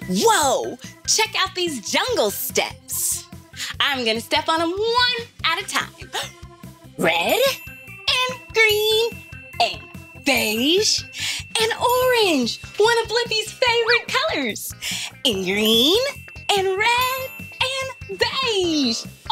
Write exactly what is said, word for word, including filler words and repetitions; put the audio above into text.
Whoa, check out these jungle steps. I'm gonna step on them one at a time. Red and green and beige and orange, one of Blippi's favorite colors. And green and red and beige.